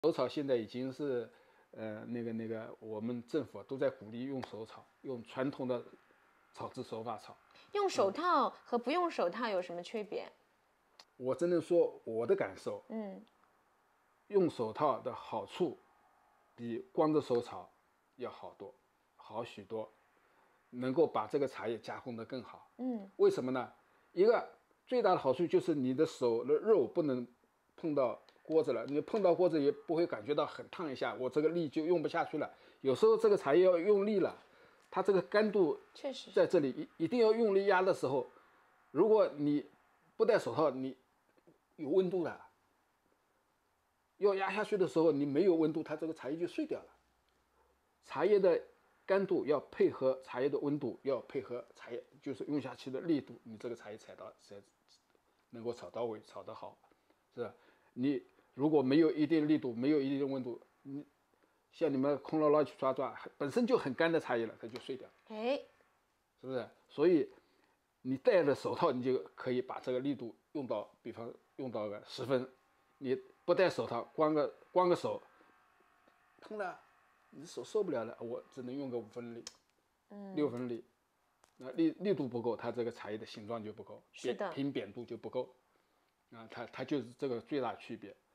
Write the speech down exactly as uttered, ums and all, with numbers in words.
手炒现在已经是，呃，那个那个，我们政府都在鼓励用手炒，用传统的炒制手法炒。 用手套和不用手套有什么区别？ 我只能说我的感受， 嗯， 用手套的好处比光着手炒要好多，好许多，能够把这个茶叶加工得更好。 嗯， 为什么呢？一个最大的好处就是你的手的肉不能碰到锅子了，你碰到锅子也不会感觉到很烫一下，我这个力就用不下去了。有时候这个茶叶要用力了，它这个干度确实在这里一一定要用力压的时候，如果你不戴手套，你有温度的，要压下去的时候你没有温度，它这个茶叶就碎掉了。茶叶的干度要配合茶叶的温度，要配合茶叶就是用下去的力度，你这个茶叶采到才能够炒到位，炒得好，是吧？你如果没有一定力度，没有一定温度，你像你们空捞捞去抓抓，本身就很干的茶叶了，它就碎掉， 哎， 是不是？所以你戴着手套，你就可以把这个力度用到，比方用到个十分，你不戴手套，光个光个手，痛了，你手受不了了，我只能用个五分力，嗯，六分力，那力力度不够，它这个茶叶的形状就不够， 是的平扁度就不够，啊，它它就是这个最大区别。